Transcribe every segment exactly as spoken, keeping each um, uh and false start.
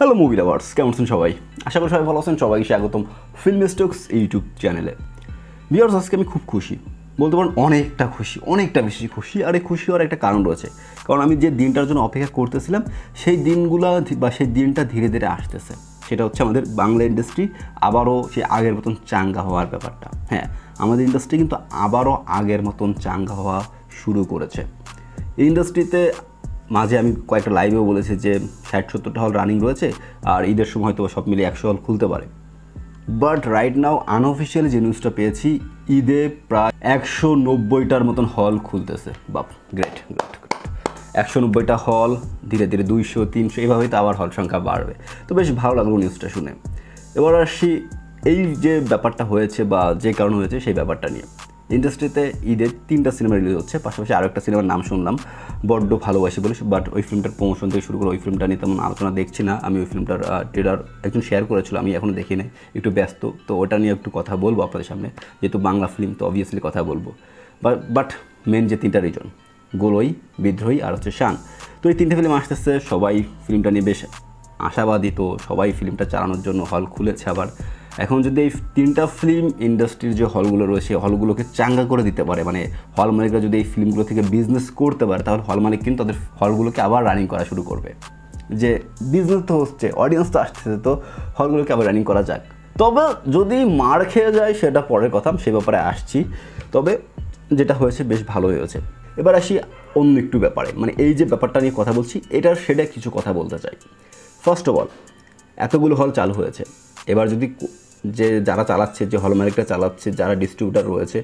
Hello movie lovers, কেমন আছেন সবাই? আশা করি সবাই ভালো আছেন। সবাইকে স্বাগতম ফিল্মি স্টকস ইউটিউব চ্যানেলে। ভিউয়ার্স, আজকে আমি খুব খুশি, বলতে পারেন অনেকটা খুশি, অনেকটা বেশি খুশি। আর এই খুশি হওয়ার একটা কারণ রয়েছে, কারণ আমি যে দিনটার জন্য অপেক্ষা করতেছিলাম সেই দিনগুলো বা সেই দিনটা ধীরে ধীরে আসতেছে। সেটা হচ্ছে আমাদের বাংলা ইন্ডাস্ট্রি আবারও সেই আগের মতন চাঙ্গা হওয়ার ব্যাপারটা। হ্যাঁ, আমাদের ইন্ডাস্ট্রি কিন্তু আবারও আগের মতন চাঙ্গা হওয়া শুরু করেছে। এই ইন্ডাস্ট্রিতে মাঝে আমি কয়েকটা লাইভেও বলেছি যে ষাট সত্তরটা হল রানিং রয়েছে, আর ঈদের সময় হয়তো সব মিলিয়ে একশো হল খুলতে পারে। বাট রাইট নাও আনঅফিসিয়ালি যে নিউজটা পেয়েছি, ঈদে প্রায় একশো নব্বইটার মতন হল খুলতেছে। বাপ, গ্রেট গ্রেট একশো নব্বইটা হল, ধীরে ধীরে দুইশো তিনশো এভাবেই তো আবার হল সংখ্যা বাড়বে। তো বেশ ভালো লাগলো নিউজটা শুনে। এবার আসি এই যে ব্যাপারটা হয়েছে বা যে কারণ হয়েছে সেই ব্যাপারটা নিয়ে। ইন্ডাস্ট্রিতে ঈদের তিনটা সিনেমা রিলিজ হচ্ছে, পাশাপাশি আরও একটা সিনেমার নাম শুনলাম বড্ড ভালোবাসি বলে, বাট ওই ফিল্মটার প্রমোশন থেকে শুরু করে ওই ফিল্মটা নিয়ে তেমন আলোচনা দেখছি না। আমি ওই ফিল্মটার ট্রেলার একজন শেয়ার করেছিল, আমি এখনও দেখি নাই, একটু ব্যস্ত। তো ওটা নিয়ে একটু কথা বলবো আপনাদের সামনে, যেহেতু বাংলা ফিল্ম তো অবভিয়াসলি কথা বলবো। বাট বাট মেন যে তিনটা রিজন, গোলই, বিদ্রোহী আর হচ্ছে শান, তো এই তিনটে ফিল্ম আসতেছে। সবাই ফিল্মটা নিয়ে বেশ আশাবাদী, তো সবাই ফিল্মটা চালানোর জন্য হল খুলেছে। আবার এখন যদি এই তিনটা ফিল্ম ইন্ডাস্ট্রির যে হলগুলো রয়েছে হলগুলোকে চাঙ্গা করে দিতে পারে, মানে হল মালিকরা যদি এই ফিল্মগুলো থেকে বিজনেস করতে পারে, তাহলে হল মালিক কিন্তু তাদের হলগুলোকে আবার রানিং করা শুরু করবে। যে বিজনেস তো হচ্ছে, অডিয়েন্স তো আসতেছে, তো হলগুলোকে আবার রানিং করা যাক। তবে যদি মার খেয়ে যায় সেটা পরের কথা, সে ব্যাপারে আসছি। তবে যেটা হয়েছে বেশ ভালো হয়েছে। এবার আসি অন্য একটু ব্যাপারে, মানে এই যে ব্যাপারটা নিয়ে কথা বলছি এটার সেটা কিছু কথা বলতে চাই। ফার্স্ট অফ অল, এতগুলো হল চালু হয়েছে, এবার যদি যে যারা চালাচ্ছে, যে হল মালিকরা চালাচ্ছে, যারা ডিস্ট্রিবিউটার রয়েছে,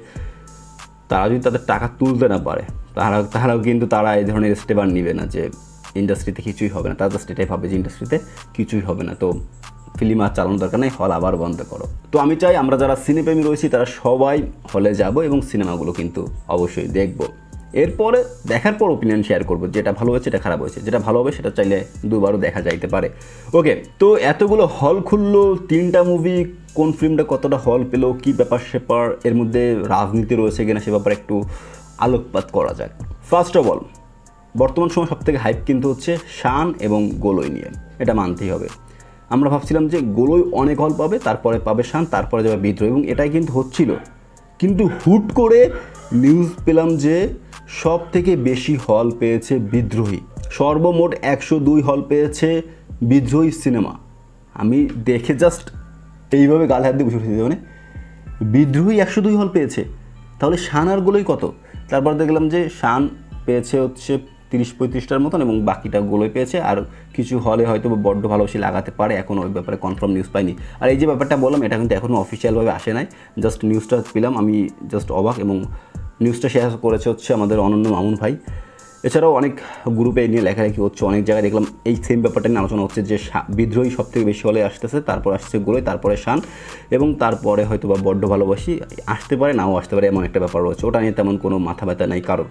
তারা যদি তাদের টাকা তুলতে না পারে, তারা তারাও কিন্তু তারা এই ধরনের স্টেপ আর নিবে না যে ইন্ডাস্ট্রিতে কিছুই হবে না। তারা জাস্ট এটাই ভাবে যে ইন্ডাস্ট্রিতে কিছুই হবে না, তো ফিল্ম আর চালানোর দরকার নেই, হল আবার বন্ধ করো। তো আমি চাই আমরা যারা সিনেপ্রেমী রয়েছি তারা সবাই হলে যাব এবং সিনেমাগুলো কিন্তু অবশ্যই দেখব। এরপরে দেখার পর ওপিনিয়ন শেয়ার করবো, যেটা ভালো হয়েছে, এটা খারাপ হয়েছে। যেটা ভালো হবে সেটা চাইলে দুবারও দেখা যাইতে পারে। ওকে, তো এতগুলো হল খুললো, তিনটা মুভি, কোন ফিল্মটা কতটা হল পেলো, কী ব্যাপার সেপার, এর মধ্যে রাজনীতি রয়েছে কিনা সে ব্যাপারে একটু আলোকপাত করা যাক। ফার্স্ট অফ অল, বর্তমান সময় সবথেকে হাইপ কিন্তু হচ্ছে শান এবং গোলই নিয়ে, এটা মানতেই হবে। আমরা ভাবছিলাম যে গোলই অনেক হল পাবে, তারপরে পাবে শান, তারপরে যাবে বিদ্রোহী, এবং এটাই কিন্তু হচ্ছিল। কিন্তু হুট করে নিউজ পেলাম যে সব থেকে বেশি হল পেয়েছে বিদ্রোহী, সর্বমোট একশো দুই হল পেয়েছে বিদ্রোহী সিনেমা। আমি দেখে জাস্ট এইভাবে গাল হাত দিয়ে বসে উঠেছি, মানে বিদ্রোহী একশো দুই হল পেয়েছে, তাহলে শান আর গোলই কত? তারপর দেখলাম যে শান পেয়েছে হচ্ছে তিরিশ পঁয়ত্রিশটার মতন, এবং বাকিটা গোলই পেয়েছে। আর কিছু হলে হয়তো বড্ড ভালোবাসি লাগাতে পারে, এখন ওই ব্যাপারে কনফার্ম নিউজ পাইনি। আর এই যে ব্যাপারটা বললাম, এটা কিন্তু এখনও অফিসিয়ালভাবে আসে নাই, জাস্ট নিউজটা পেলাম, আমি জাস্ট অবাক। এবং নিউজটা শেয়ার করেছে হচ্ছে আমাদের অনন্য মামুন ভাই। এছাড়াও অনেক গ্রুপে নিয়ে লেখালেখি হচ্ছে, অনেক জায়গায় দেখলাম এই সেম ব্যাপারটা নিয়ে আলোচনা হচ্ছে যে বিদ্রোহী সব থেকে বেশি হলে আসতেছে, তারপর আসছে গোলই, তারপরে শান, এবং তারপরে হয়তো বা বড্ড ভালোবাসি আসতে পারে, নাও আসতে পারে, এমন একটা ব্যাপার রয়েছে। ওটা নিয়ে তেমন কোনো মাথা ব্যথা নাই কারো।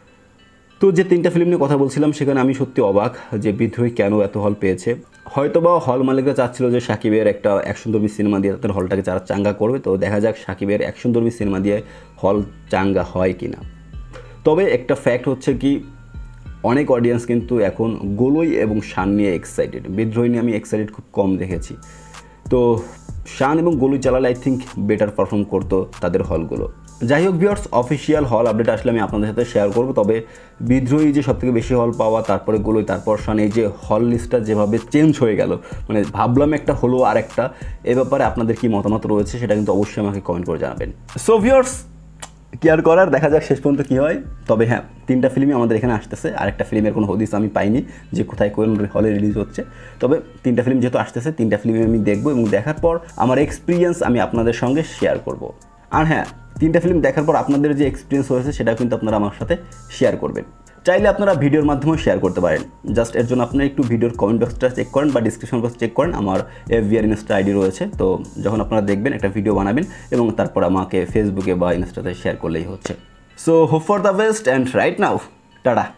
তো যে তিনটা ফিল্ম নিয়ে কথা বলছিলাম, সেখানে আমি সত্যি অবাক যে বিদ্রোহী কেন এত হল পেয়েছে। হয়তো বা হল মালিকরা চাচ্ছিল যে সাকিবের একটা অ্যাকশনধর্মী সিনেমা দিয়ে তাদের হলটাকে যারা চাঙ্গা করবে। তো দেখা যাক সাকিবের অ্যাকশনধর্মী সিনেমা দিয়ে হল চাঙ্গা হয় কি না। তবে একটা ফ্যাক্ট হচ্ছে কি, অনেক অডিয়েন্স কিন্তু এখন গোলই এবং শান নিয়ে এক্সাইটেড। বিদ্রোহী নিয়ে আমি এক্সাইটেড খুব কম দেখেছি। তো শান এবং গোলই চালালে আই থিঙ্ক বেটার পারফর্ম করতো তাদের হলগুলো। যাই হোক ভিউয়ার্স, অফিসিয়াল হল আপডেট আসলে আমি আপনাদের সাথে শেয়ার করব। তবে বিদ্রোহী যে সবথেকে বেশি হল পাওয়া, তারপরে গোলই, তারপর শান, এই যে হল লিস্টটা যেভাবে চেঞ্জ হয়ে গেল, মানে ভাবলাম একটা হলো আর একটা, এ ব্যাপারে আপনাদের কি মতামত রয়েছে সেটা কিন্তু অবশ্যই আমাকে কমেন্ট করে জানাবেন। সো ভিউয়ার্স, কি আর করার, দেখা যাক শেষ পর্যন্ত কী হয়। তবে হ্যাঁ, তিনটা ফিল্মই আমাদের এখানে আসতেছে, আরেকটা ফিল্মের কোনো হদিস আমি পাইনি যে কোথায় কোন হলে রিলিজ হচ্ছে। তবে তিনটা ফিল্ম যেহেতু আসতেছে, তিনটা ফিল্মই আমি দেখবো, এবং দেখার পর আমার এক্সপিরিয়েন্স আমি আপনাদের সঙ্গে শেয়ার করব। আর হ্যাঁ, তিনটা ফিল্ম দেখার পর আপনাদের যে এক্সপিরিয়েন্স হয়েছে সেটা কিন্তু আপনারা আমার সাথে শেয়ার করবেন। চাইলে আপনারা ভিডিওর মাধ্যমেও শেয়ার করতে পারেন। জাস্ট এর জন্য আপনারা একটু ভিডিওর কমেন্ট বক্সটা চেক করেন বা ডিসক্রিপশন বক্স চেক করেন, আমার এফবিআর ইনস্টা আইডি রয়েছে। তো যখন আপনারা দেখবেন একটা ভিডিও বানাবেন এবং তারপর আমাকে ফেসবুকে বা ইনস্টাতে শেয়ার করলেই হচ্ছে। So hope for the best and right now tata.